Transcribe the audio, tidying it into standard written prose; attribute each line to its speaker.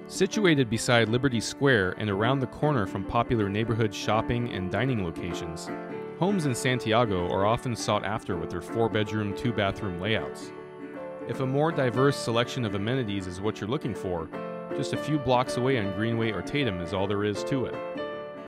Speaker 1: Situated beside Liberty Square and around the corner from popular neighborhood shopping and dining locations, homes in Santiago are often sought after with their 4-bedroom, 2-bathroom layouts. If a more diverse selection of amenities is what you're looking for, just a few blocks away on Greenway or Tatum is all there is to it.